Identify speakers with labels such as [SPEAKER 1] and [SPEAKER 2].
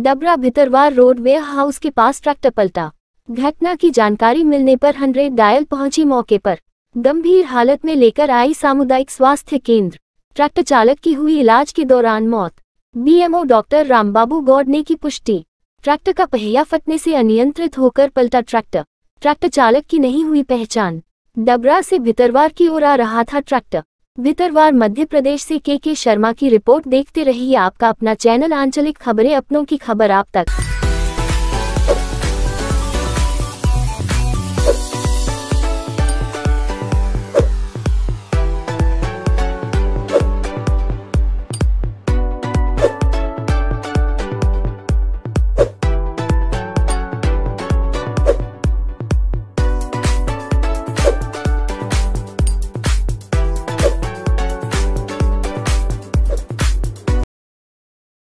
[SPEAKER 1] Dabra Bhitarwar road weigh house के पास tractor पलटा। घटना की जानकारी मिलने पर 100 डायल पहुंची मौके पर। गंभीर हालत में लेकर आई सामुदायिक स्वास्थ्य केंद्र। ट्रैक्टर चालक की हुई इलाज के दौरान मौत। बीएमओ डॉक्टर रामबाबू गौड़ ने की पुष्टि। ट्रैक्टर का पहिया फटने से अनियंत्रित होकर पलटा ट्रैक्टर। ट्रैक्टर चालक की नहीं हुई पहचान। डबरा से भितरवार की ओर आ रहा था ट्रैक्टर। भितरवार मध्य प्रदेश से के शर्मा की रिपोर्ट। देखते रहिए आपका अपना चैनल आंचलिक खबरें, अपनों की खबर आप तक।